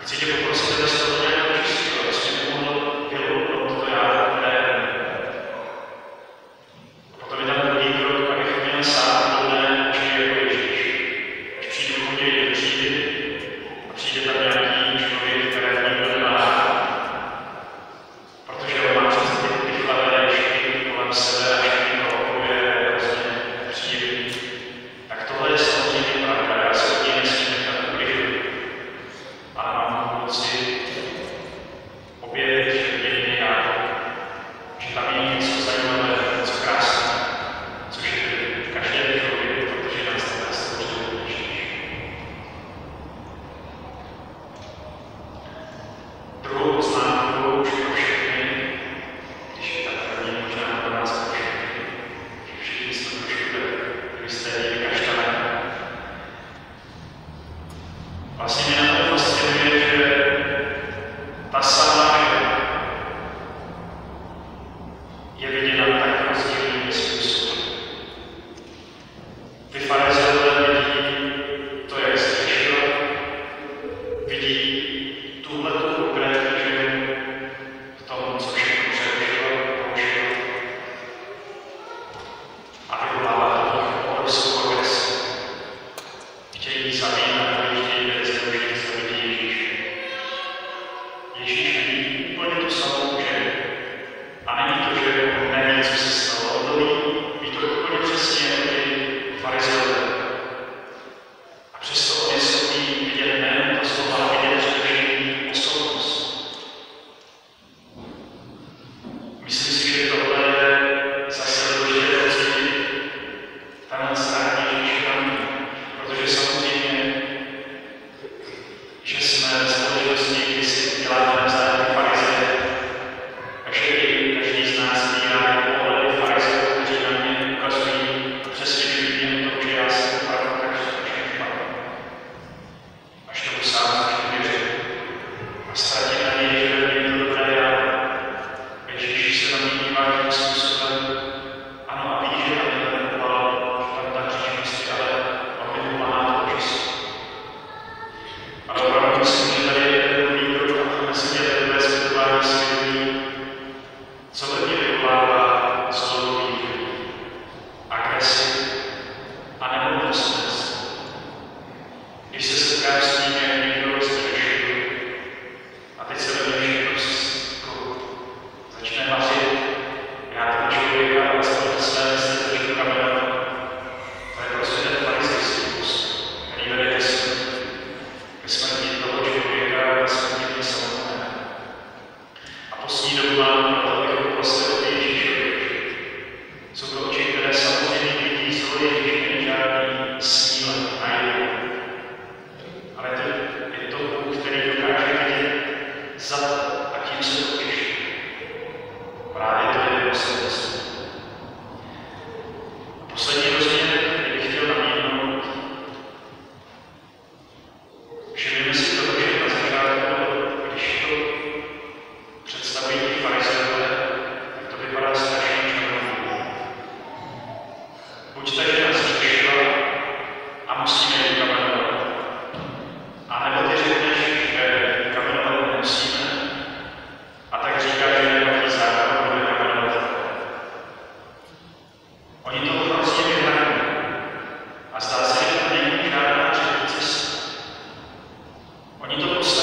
Chci tě poprosit, abys to nějak očistil, abys mě pomohl vyloupat to já, které potom je tam druhý krok, abych měl sám plné oči jako Ježíš. Až přijdu v pondělí do třídy a přijde tam nějaký člověk, které nikdo nemá rád, protože on má přece ty vychlavé šky kolem sebe a všechny to okolí je hrozně příjemný. Tak tohle je samozřejmě pravda, já se od něj nesmím nechat uklidit. Ale mám moci objevit, že mě já, že tam je něco zajímavého, něco krásného, což je každý člověk, protože nás takhle stvořil Ježíš. Druhou poznámkou už pro všechny, když je ta první možná pro nás pro všechny, že všichni jsme trošku tak hysterii kaštané. Vlastně mě na to fascinuje, že ta samá žena je viděna tak rozdílným způsobem. Ty farizeové vidí to, jak zřešil, vidí tuhletu konkrétní ženu v tom, co všechno přerušilo, použil a vyvolává to těch obrovskou agresi. Chtějí zabít a chtějí zneužít zabití Ježíše. Ježíš vidí úplně tu samou ženu. A není to, že on neví, co se stalo. On to ví to úplně přesně jako ty farizeové. A přesto on je schopný vidět nejen to slovo, ale vidět především osobnost. Myslím si, že tohle je zase důležité pocítit tenhle státní Ježíš na mě. Protože samozřejmě, že jsme ve společnosti, kdy si děláme navzájem farizeje, takže i každý z nás vybírá pohledy farizeů, kteří na mě ukazují přesně vidím to, že já jsem opravdu tak strašně špatný. Až tomu sám začnu věřit a ztratit naději, že ve mně to dobré já. Ježíš se na mě dívá tím způsobem, ano a ví, že tam je ten obal, že tam ta hříšnost je, ale on mi pomáhá to očistit. Ale opravdu myslím, že tady je ten druhý krok, abychom si měli takové zpětování svědomí, co ve mně vyvolává zlobu lidí, agresi a nemoudrostnost. Když se setkám s tím, jak někdo zřešil a teď se ve mně všechno začne vařit, já toho člověka vlastně ve své mysli začnu kamerovat. To je prostě ten farizejský postup, který vede ke smrti toho člověka, ke smrti mě samotné. A poslední dobu mám proto, abychom prostě od Ježíšovi. Jsou to oči, které samozřejmě vidí zlo Ježíš, není žádný snílek, najednou. Ale je to Bůh, který dokáže vidět za to a tím se to těší. Právě to je osobnost. Poslední rozměr, který bych chtěl nabídnout, všimněme si toho, že na začátku, když to představují ti farizeové, tak to vypadá strašně černou. Buď ta žena zřešila a musíme ji kamenovat, anebo ty řekneš, že ji kamenovat nemusíme, a tak říká, že nějaký zákon bude kamenovat. Oni to hrozně vyhrají a zdá se, že tam není žádná třetí cesta. Oni to postaví